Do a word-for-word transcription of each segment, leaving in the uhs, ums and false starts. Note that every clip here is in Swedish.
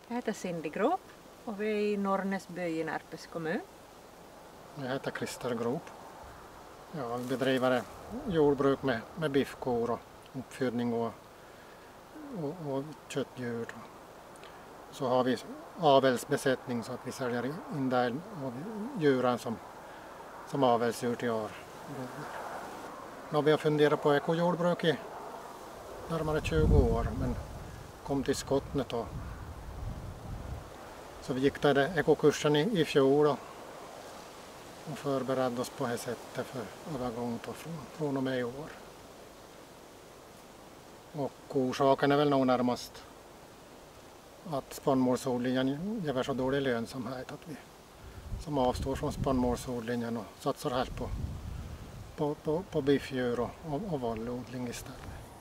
Jag heter Cindy Grop och vi är i Norrnäsby i Närpes kommun. Jag heter Christer Grop. Jag bedriver jordbruk med, med biffkor och uppfödning och, och, och köttdjur. Så har vi avelsbesättning så att vi säljer in där av djuren som, som avelsdjur till år. Nu har vi funderat på ekojordbruk i närmare tjugo år men kom till Skottnet då. Så vi gick där ekokursen i, i fjol och, och förberedde oss på det sättet för övergång från, från och med i år. Och orsaken är väl nog närmast att spannmålsodlingen ger så dålig lönsamhet att vi som avstår från spannmålsodlingen och satsar här på, på, på, på biffdjur och, och, och vallodling istället.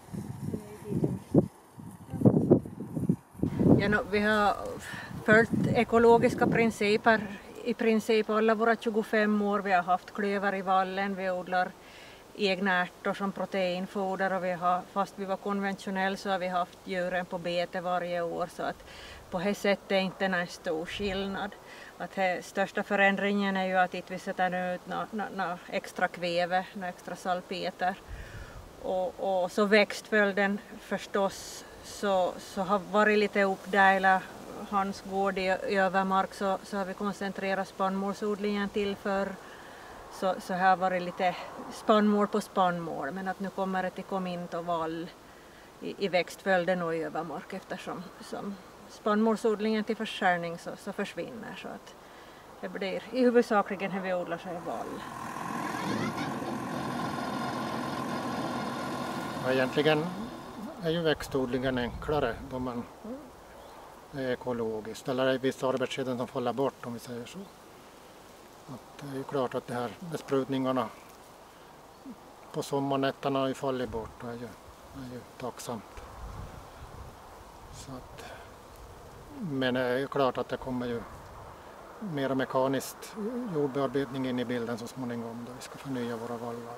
Ja, no, vi har följt ekologiska principer i princip alla våra tjugofem år. Vi har haft klöver i vallen, vi odlar egna ärtor som proteinfoder och vi har, fast vi var konventionell så har vi haft djuren på bete varje år så att på det sättet är inte en stor skillnad. Att det, största förändringen är ju att inte vi sätter ut några nå, nå extra kväve, några extra salpeter och, och så växtföljden förstås så, så har varit lite uppdelat. Hans gård i, i övermark så, så har vi koncentrerat spannmålsodlingen till för så, så här var det lite spannmål på spannmål men att nu kommer det till komint och vall i, i växtföljden och i övermark eftersom som spannmålsodlingen till försäljning så, så försvinner så att det blir i huvudsakligen hur vi odlar sig vall. Ja, egentligen är ju växtodlingen enklare då man är ekologiskt eller är vissa arbetsskeden som faller bort om vi säger så. Att det är ju klart att det här besprutningarna på sommarnätterna har ju fallit bort och är ju, är ju tacksamt. Så att, men det är ju klart att det kommer ju mer mekaniskt jordbearbetning in i bilden så småningom då vi ska förnya våra vallar.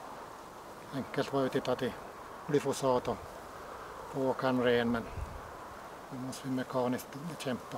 Enkelt var ju titta till glyfosat och på åkern ren men nu måste vi mekaniskt bekämpa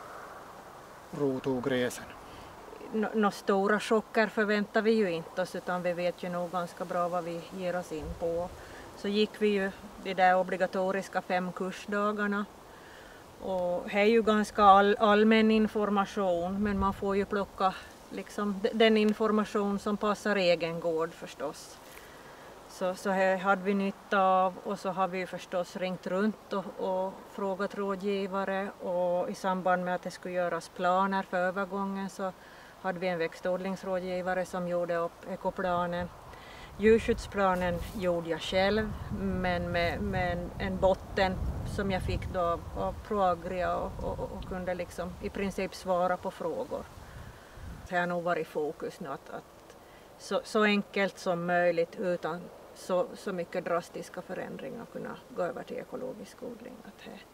rotogräsen. Några stora chocker förväntar vi ju inte oss utan vi vet ju nog ganska bra vad vi ger oss in på. Så gick vi ju de där obligatoriska fem kursdagarna och det är ju ganska all, allmän information men man får ju plocka liksom den information som passar egen gård förstås. Så, så här hade vi nytta av och så har vi förstås ringt runt och, och frågat rådgivare och i samband med att det skulle göras planer för övergången så hade vi en växtodlingsrådgivare som gjorde upp ekoplanen. Djurskyddsplanen gjorde jag själv men med, med en, en botten som jag fick då av, av Proagria och, och, och kunde liksom i princip svara på frågor. Det har nog varit fokus nu att, att så, så enkelt som möjligt utan så, så mycket drastiska förändringar kunna gå över till ekologisk odling. Att det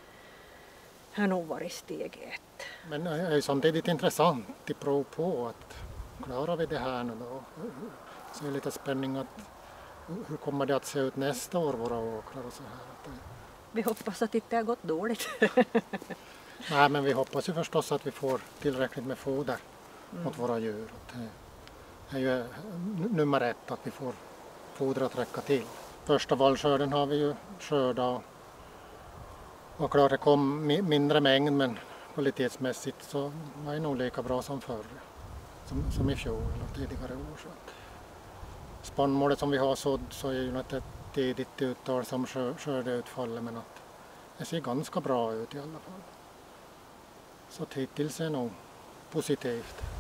har nog varit steg ett. Men det är ju samtidigt intressant att prova på att klarar vi det här nu då? Så är det lite spänning att hur kommer det att se ut nästa år våra åkrar och så här. Vi hoppas att det inte har gått dåligt. Nej men vi hoppas ju förstås att vi får tillräckligt med foder mm. åt våra djur. Det är ju nummer ett att vi får foder att räcka till. Första vallskörden har vi ju skördat och klart det kom mindre mängd men kvalitetsmässigt så var det nog lika bra som förr. Som, som i fjol eller tidigare år. Så att spannmålet som vi har sådd så är ju ett tidigt uttal som skördeutfallet men att det ser ganska bra ut i alla fall. Så hittills är det nog positivt.